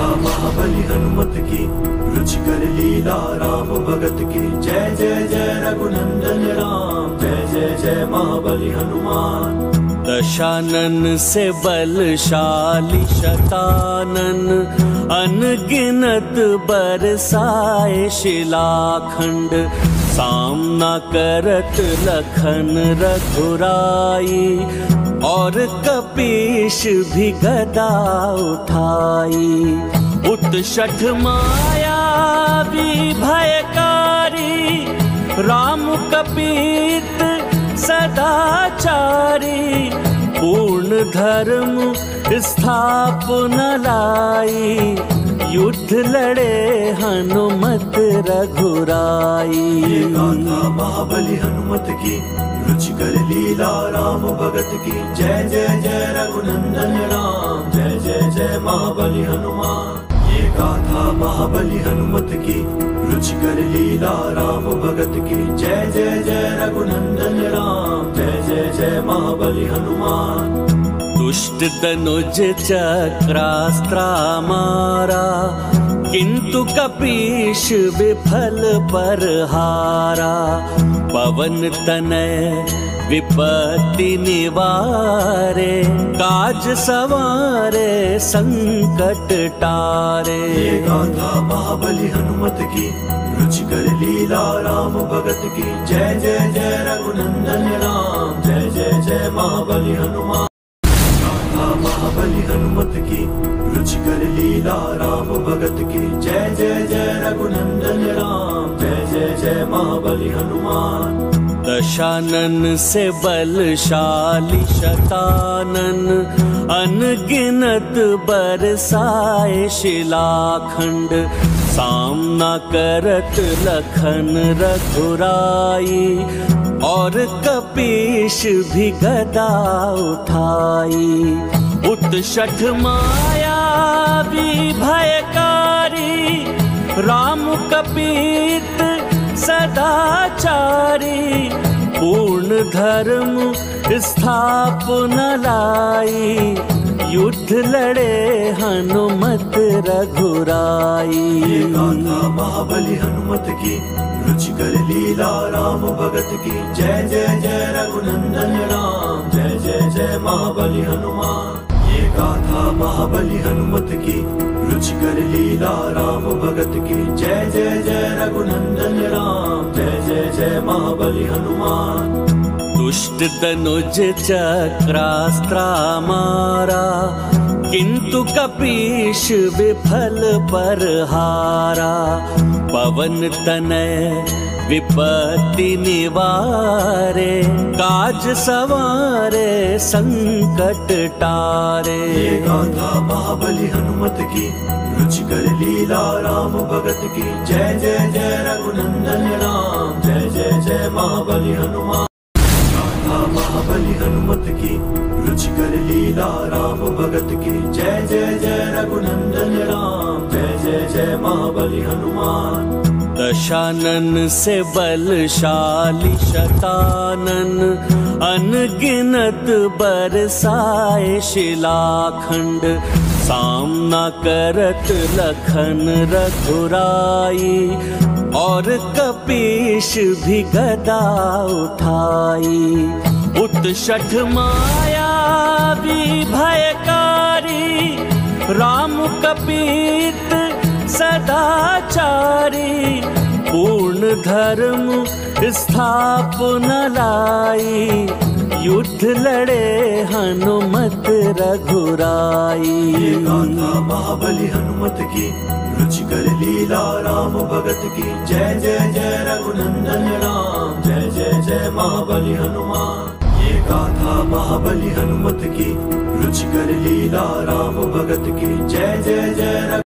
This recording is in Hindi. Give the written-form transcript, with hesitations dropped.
गाथा महाबली हनुमत की, रुचिकर लीला राम भगत की। जय जय जय रघुनंदन राम, जय जय जय महाबली हनुमान। दशानन से बलशाली शतानन, अनगिनत बरसाए शिलाखंड। सामना करत लखन रघुराई, और कपीश भी गदा उठाई। उत्षठ माया भी भयकारी, राम कपीत सदाचारी। पूर्ण धर्म स्थापना लाई, युद्ध लड़े हनुमत रघुराई। ये गाथा महाबली हनुमत की, रुचिकर लीला राम भगत की। जय जय जय रघुनंदन राम, जय जय जय महाबली हनुमान। ये गाथा महाबली हनुमत की, रुचिकर लीला राम भगत की। जय जय जय रघुनंदन राम, जय जय जय महाबली हनुमान। दुष्ट दनुज चक्रास्त्रा मारा, किंतु कपीश विफल पर हारा। पवन तनय विपत्ति निवारे, काज सवारे संकट टारे। ये गाथा महाबली हनुमत की, रुचिकर लीला राम भगत की। जय जय जय रघुनंदन राम, जय जय जय महाबली हनुमान। गाथा महाबली हनुमत की, रुचिकर लीला राम भगत की। जय जय जय रघुनंदन राम, जय जय जय महाबली हनुमान। दशानन से बलशाली शतानन, अनगिनत बरसाए शिलाखंड। सामना करत लखन रघुराई, और कपीश भी गदा उठाई। उत्षठ माया भी भयकारी, राम कपीत सदाचारी। पूर्ण धर्म स्थापना लाई, युद्ध लड़े हनुमत रघुराई। ये गाथा महाबली हनुमत की, रुचिकर लीला राम भगत की। जय जय जय रघुनंदन राम, जय जय जय महाबली हनुमान। ये गाथा महाबली हनुमत की, रुचिकर लीला राम भगत की। जय जय जय रघुनंदन राम, जय जय जय महाबली हनुमान। दुष्ट दनुज चक्रास्त्रा मारा, किंतु कपीश विफल पर हारा। पवन तनय विपत्ति निवारे, काज सवारे संकट टारे। ये गाथा महाबली हनुमत की, रुचिकर लीला राम भगत की। जय जय जय रघुनंदन राम, जय जय जय महाबली हनुमान। गाथा महाबली हनुमत की, रुचिकर लीला राम भगत की। जय जय जय रघुनंदन राम, जय जय जय महाबली हनुमान। दशानन से बलशाली शतानन, अनगिनत बरसाए शिलाखंड। सामना करत लखन रघुराई, और कपीश भी गदा उठाई। उत्षठ माया भी भयकारी, राम कपीत सदाचारी। पूर्ण धर्म स्थापना लाई, युद्ध लड़े हनुमत रघुराई। ये गाथा महाबली हनुमत की, रुचिकर लीला राम भगत की। जय जय जय रघुनंदन राम, जय जय जय महाबली हनुमान। ये गाथा महाबली हनुमत की, रुचिकर लीला राम भगत की। जय जय जय